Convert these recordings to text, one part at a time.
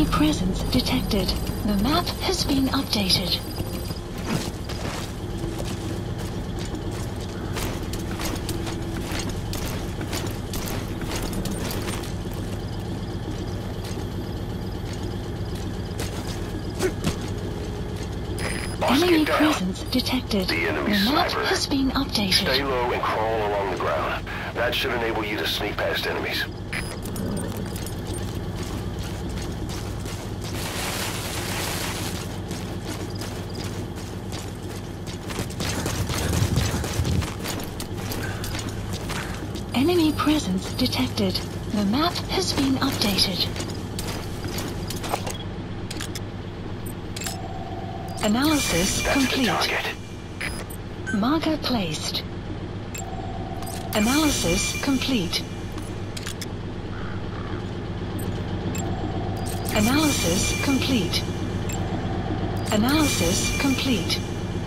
Enemy presence detected. The map has been updated. Enemy presence detected. The enemy map sniper. has been updated. Stay low and crawl along the ground. That should enable you to sneak past enemies. Enemy presence detected. The map has been updated. Analysis That's complete. the target. Marker placed. Analysis complete. Analysis complete. Analysis complete.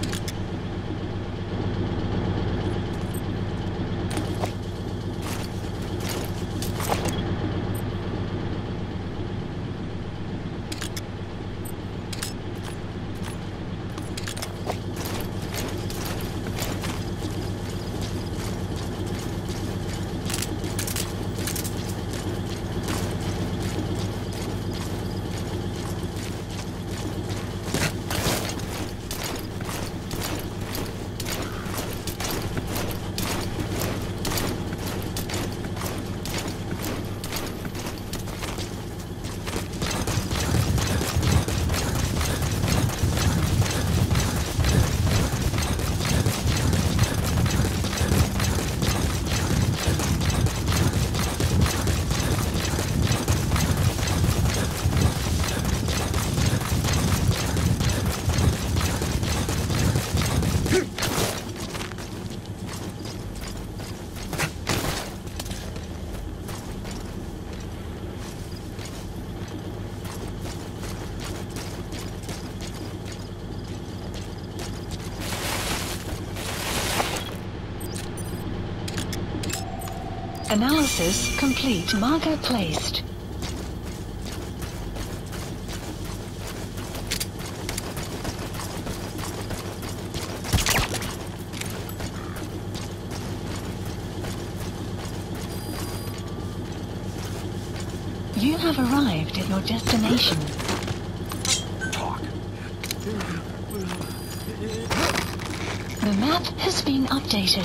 Analysis complete. Marker placed. You have arrived at your destination. Talk. The map has been updated.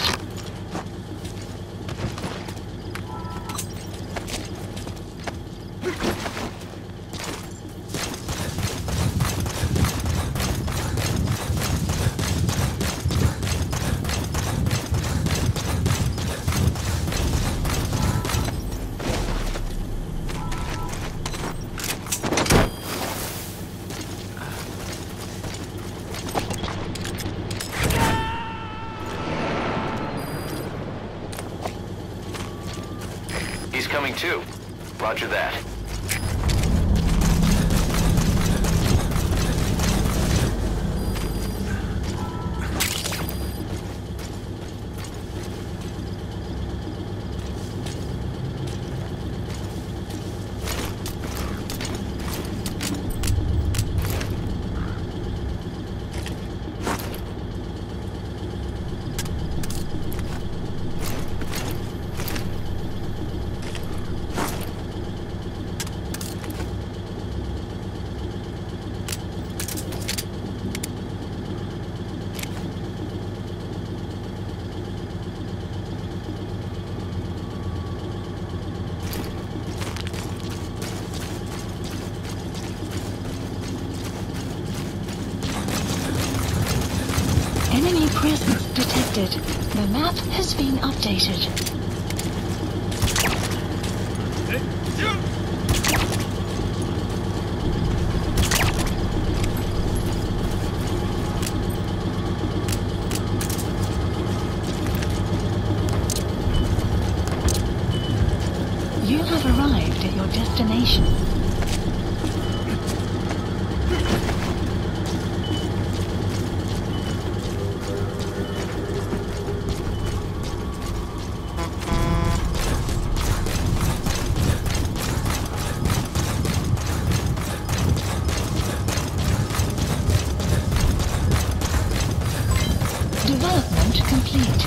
He's coming too. Roger that. Enemy presence detected. The map has been updated. You have arrived at your destination. Development complete.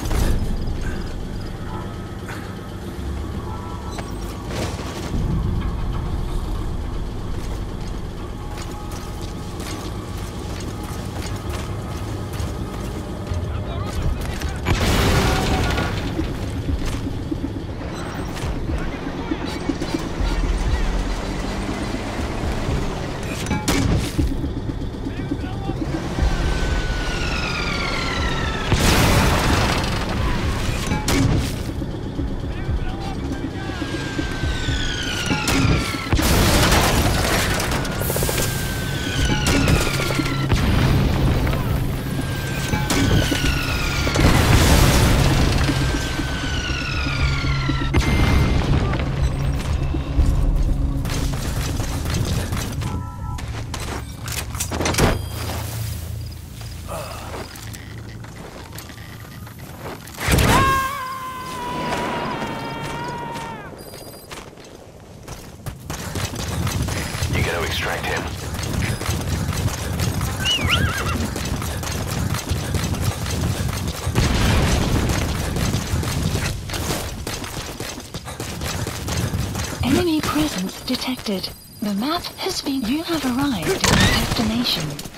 Extract him. Enemy presence detected. The map has been... You have arrived at your destination.